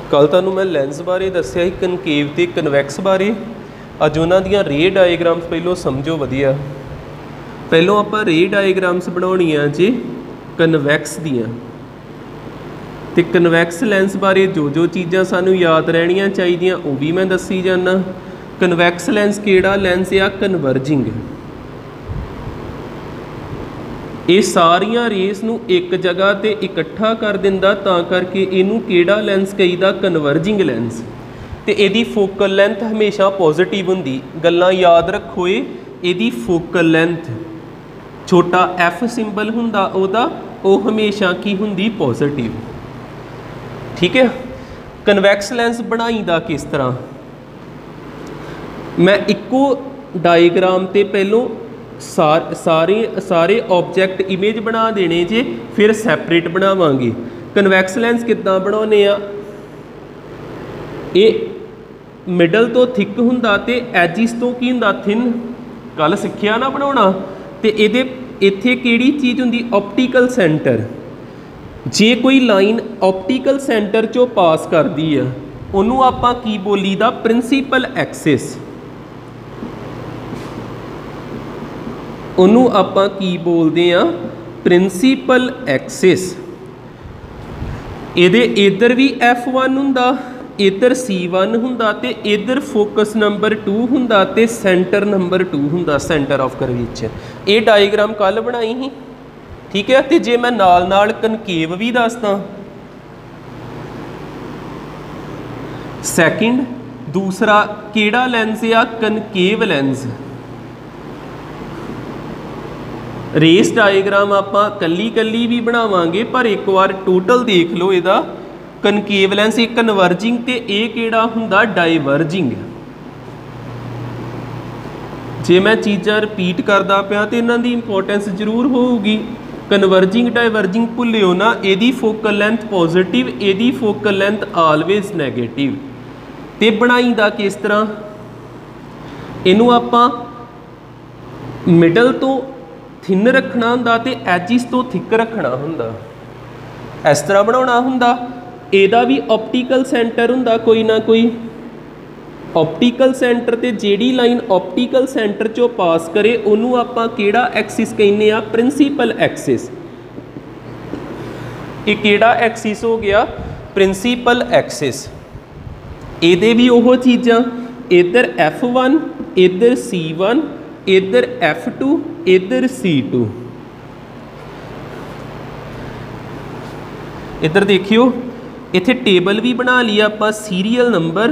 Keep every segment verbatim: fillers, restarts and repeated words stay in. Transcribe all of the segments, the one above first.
कल तुहानूं मैं लैंस बारे दस्सिया ही कनकेव ते कन्वैक्स बारे। अज उन्हां दियां रे डायग्राम्स पहलों समझो वधिया। पहलों आपां रे डायग्राम्स बनाउणियां जी कन्वैक्स दियां ते कन्वैक्स लैंस बारे जो जो चीज़ां सानूं याद रहणियां चाहीदियां वो भी मैं दसी जाना। कन्वैक्स लैंस किहड़ा लैंस आ? कन्वर्जिंग। ये सारिया रेस नूं एक जगह ते इकट्ठा कर दिंदा, तां करके इनू किहड़ा लैंस कहीदा? Converging lens. ते इहदी फोकल लेंथ हमेशा पॉजिटिव हुंदी। गल्लां याद रखो, इहदी फोकल लेंथ छोटा एफ सिंबल हुंदा ओहदा, वो हमेशा की हुंदी? पॉजिटिव। ठीक है। कन्वैक्स लैंस बनाईदा किस तरह? मैं इक्को डायग्राम ते पहलों सार सारे सारे ऑब्जैक्ट इमेज बना देने जे, फिर सैपरेट बनावांगे। कन्वैक्स लैंस किद्दां बनाउने आ? ये मिडल तो थिक हुंदा ते एजिस तो की हुंदा? थिन। कल सिक्ख्या ना बनाउणा। ते इहदे इत्थे किहड़ी चीज़ हुंदी? Optical centre. जे कोई लाइन ऑप्टिकल सेंटर चों पास करदी आ, उहनूं आपां की बोलीदा? Principal axis. उन्होंने आपां की बोलते हैं? Principal axis. इहदे इधर भी एफ वन हुंदा, इधर सी वन हुंदा ते इधर फोकस नंबर टू हुंदा ते सेंटर नंबर टू हुंदा, सेंटर ऑफ करवेचर। ये डायग्राम कल बनाई ही। ठीक है। तो जे मैं नाल नाल कनकेव भी दसदा। सैकेंड दूसरा किहड़ा लैंस आ? Concave lens. रेस डायग्राम आपां कल्ली कल्ली भी बनावांगे, पर एक बार टोटल देख लो इहदा। कनकेव लैंस एक कन्वर्जिंग ते ये किहड़ा हुंदा? डाइवर्जिंग। जे मैं चीज़ां रिपीट करदा पिया तो इन्हां दी इंपोर्टेंस जरूर होगी। कन्वर्जिंग डाइवर्जिंग भुल्लिओ ना। इहदी फोकल लेंथ पॉजिटिव, इहदी फोकल लेंथ आलवेज नैगेटिव। ते बनाईदा किस तरह? इनू आपां मिडल तो थिन रखना हुंदा ते एजिस तो थिक रखना हुंदा। इस तरह बनाउणा हुंदा। इहदा भी ऑप्टिकल सेंटर हुंदा कोई ना कोई। ऑप्टिकल सेंटर ते जिहड़ी लाइन ऑप्टिकल सेंटर चों पास करे उहनूं आपां किहड़ा एक्सिस कहने आ? Principal axis. ये किहड़ा एक्सिस हो गया? Principal axis. इहदे भी ओह चीज़ां, इधर एफ वन, इधर सी वन, इधर एफ टू, इधर सी टू। इधर देखियो, इत्थे टेबल भी बना लिया आपां। Serial number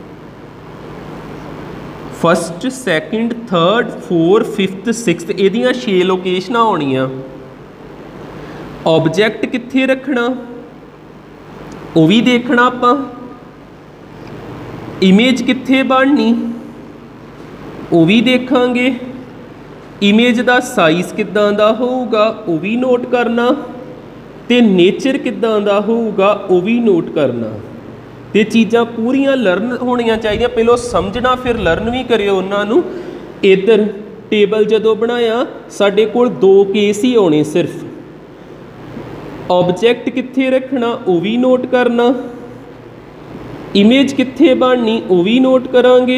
first, second, third, four, fifth, sixth, इहदियां छे लोकेशनां होणियां। ऑब्जैक्ट कित्थे रखना वो भी देखना आपां। इमेज कित्थे बननी वो भी देखांगे। इमेज का साइज किद्दां दा होऊगा वो भी नोट करना, ते नेचर किद्दां दा होऊगा वो भी नोट करना। ते चीज़ां पूरियां लर्न होणियां चाहिए। पहलों समझना फिर लर्न भी करियो उन्होंने। इधर टेबल जदों बनाया साडे कोल दो केस ही आने सिर्फ। ऑब्जैक्ट कित्थे रखना वो भी नोट करना, इमेज कित्थे बननी वो भी नोट करांगे।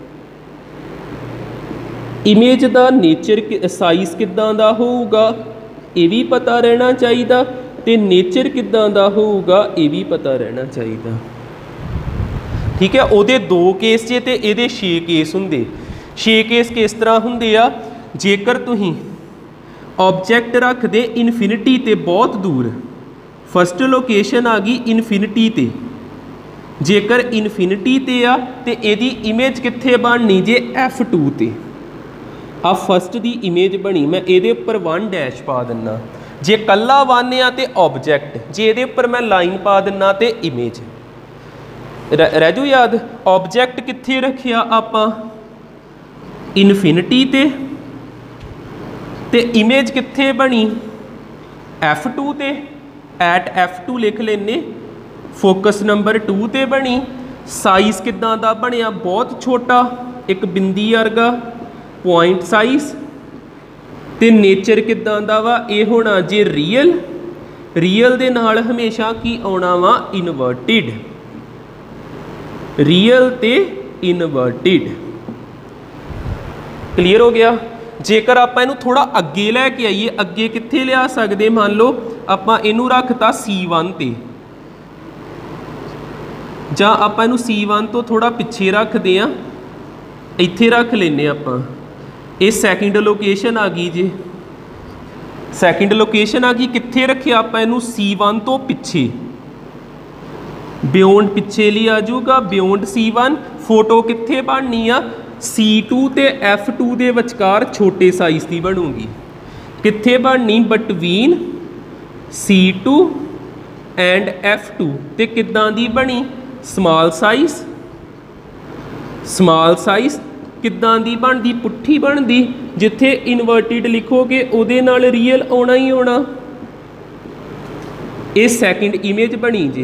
इमेज का नेचर साइज किद्दां दा होऊगा ये भी पता रहना चाहिए, ते नेचर किद्दां दा होऊगा ये भी पता रहना चाहिए। ठीक है। उहदे दो केस जे ते इहदे छे केस हुंदे। छे केस किस तरह हुंदे आ? जेकर तुसीं ऑब्जैक्ट रखदे इनफिनिटी ते बहुत दूर, फस्ट लोकेशन आ गई इनफिनिटी ते। जेकर इनफिनिटी ते आ ते इहदी इमेज कित्थे बननी जे? एफ टू ते। आ फस्ट की इमेज बनी, मैं ये उपर वन डैश पा दिना। जे कला वन आ तो ऑब्जैक्ट, जे ये उपर मैं लाइन पा दिना तो इमेज। रह जू याद? ऑब्जैक्ट कित्थे रखिया आपां? इनफिनिटी ते, ते इमेज कित्थे बनी? एफ टू ते। एट एफ टू लिख लेने। फोकस नंबर टू ते बनी। साइज किद्दां दा बनिया? बहुत छोटा, एक बिंदी वर्गा पॉइंट साइज। ते नेचर किद्दां दा वा? ये होना जे रियल। रियल दे नाल हमेशा की आना वा? इनवर्टिड। ਰੀਅਲ ਤੇ ਇਨਵਰਟਿਡ। ਕਲੀਅਰ ਹੋ ਗਿਆ। ਜੇਕਰ ਆਪਾਂ ਇਹਨੂੰ ਥੋੜਾ ਅੱਗੇ ਲੈ ਕੇ ਆਈਏ, ਅੱਗੇ ਕਿੱਥੇ ਲਿਆ ਸਕਦੇ, ਮੰਨ ਲਓ ਆਪਾਂ ਇਹਨੂੰ ਰੱਖਤਾ ਸੀ वन ਤੇ, ਜਾਂ ਆਪਾਂ ਇਹਨੂੰ ਸੀ वन ਤੋਂ ਥੋੜਾ ਪਿੱਛੇ ਰੱਖਦੇ ਆ, ਇੱਥੇ ਰੱਖ ਲੈਨੇ ਆਪਾਂ। ਇਹ ਸੈਕਿੰਡ ਲੋਕੇਸ਼ਨ ਆ ਗਈ ਜੀ, ਸੈਕਿੰਡ ਲੋਕੇਸ਼ਨ आ गई। कित्थे रखे आप इनू सी वन तो पिछे, बियोंड पिछे ली आ जाऊगा, बियोंड सी वन। फोटो कित्थे बननी आ, सी टू ते एफ टू दे विचकार छोटे साइज़ की बनूगी। कित्थे बननी, between C two and F two. ते किद्दां दी बनी, स्मॉल साइज़, स्मॉल साइज़ किद्दां दी बनदी, पुट्ठी बनदी। जिथे इनवर्टिड लिखोगे उहदे नाल रीयल आना ही आना। ये सैकेंड इमेज बनी जे।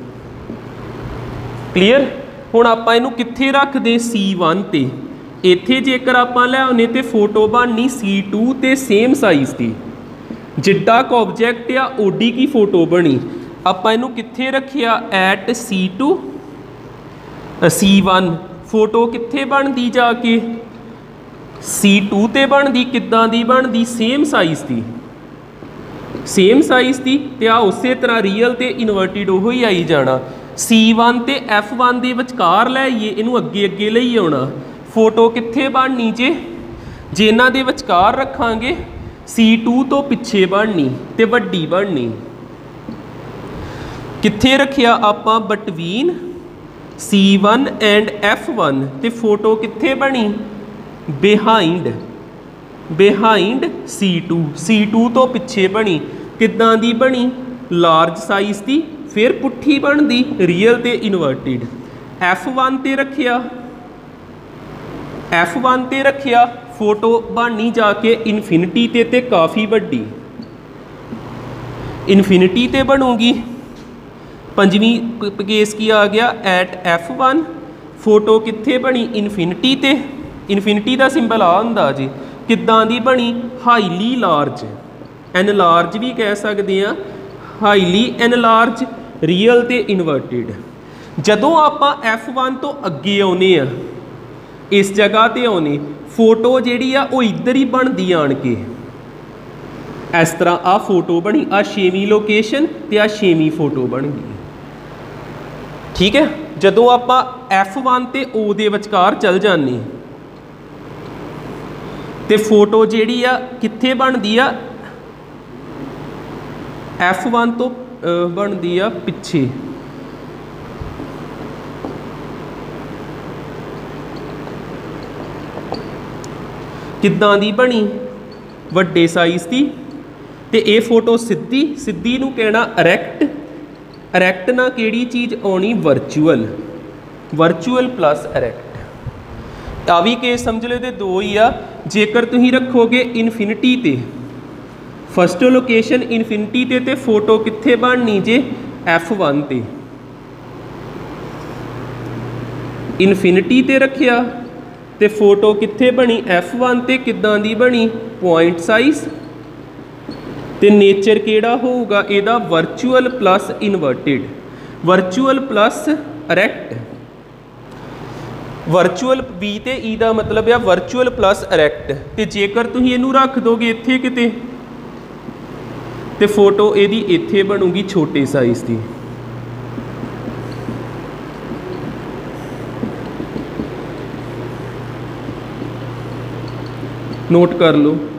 क्लीयर। हुण आपां इहनूं कित्थे रखदे, सी वन ते। इत्थे जेकर आपां ले आउने ते फोटो बननी सी टू ते सेम साइज़ की। जिड्डा क ऑब्जैक्ट आ ओडी की फोटो बनी। आपां इहनूं कित्थे रखिया, at C two C one. Photo कित्थे बनदी जाके, सी टू ते बनदी। किद्दां दी बनदी, सेम साइज़ की, सेम साइज़ की। ते आ उस तरह रियल ते इनवर्टिड ओहो ही आई जाना। सी वन ते एफ वन के विचकार लैइए, इनू अगे अगे लई आना। फोटो कित्थे बननी जे, जे इन्हां दे विचकार रखांगे, सी टू तो पिछे बननी ते वड्डी बननी। कित्थे रखिया आपां, between C one and F one. ते फोटो कित्थे बनी, behind, behind C two, C two तो पिछे बनी। किद्दां दी बनी, लार्ज साइज़ की, फिर पुट्ठी बनदी, रियल ते इनवर्टिड। एफ वन ते रखिया, एफ वन ते रखिया, फोटो बननी जाके इनफिनिटी ते, ते काफ़ी वड्डी, इनफिनिटी ते बनूगी। पंजवीं केस की आ गया, एट एफ वन। फोटो कित्थे बनी, इनफिनिटी ते। इनफिनिटी का सिंबल आ हुंदा जी। किद्दां दी बनी, हाईली लार्ज, एनलार्ज भी कह सकते हैं, हाईली एनलार्ज, रियल ते इनवर्टिड। जदों आपां एफ वन तो अगे आउने आ, इस जगह ते आउने, फोटो जिहड़ी आ वो इधर ही बनदी आण के। इस तरह आ फोटो बनी, आ छेवीं लोकेशन ते आ छेवीं फोटो बन गई। ठीक है। जदों आपां एफ वन ते ओ दे विचकार चल जाने, ते फोटो जिहड़ी आ कित्थे बनदी आ, एफ वन तो बनदी आ पिछे। किद्दां दी बनी, वड्डे साइज़ की। ते ये फोटो सीधी, सीधी नूं कहना इरैक्ट। इरैक्ट ना किहड़ी चीज़ आनी, वर्चुअल, वर्चुअल प्लस इरैक्ट। आ भी केस समझ लो तो दो ही आ। जेकर तुसीं रखोगे इनफिनिटी ते, फस्ट लोकेशन इनफिनिटी ते, ते फोटो कित्थे बननी जे, एफ वन ते। इनफिनिटी ते रखिया ते फोटो कित्थे बनी, एफ वन ते। किद्दां दी बनी, पॉइंट साइज़। तो नेचर केड़ा होगा इहदा, virtual plus inverted, virtual plus erect. Virtual बी ते ई दा मतलब है वर्चुअल प्लस इरैक्ट। तो जेकर तुसीं इहनूं रख दोगे इत्थे किते, तो फोटो इहदी इत्थे बनूगी छोटे साइज़ की। नोट कर लो।